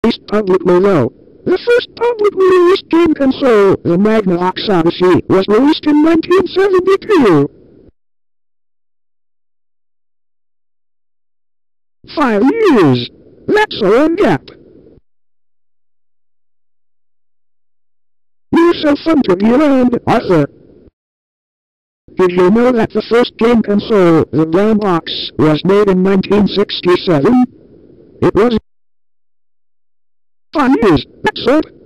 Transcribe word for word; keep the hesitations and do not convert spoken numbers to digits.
released publicly though. The first publicly released game console, the Magnavox Odyssey, was released in nineteen seventy-two. Five years. That's a long gap. You're so fun to be around, Arthur. Did you know that the first game console, the brown box, was made in nineteen sixty-seven? It was five years, that's it.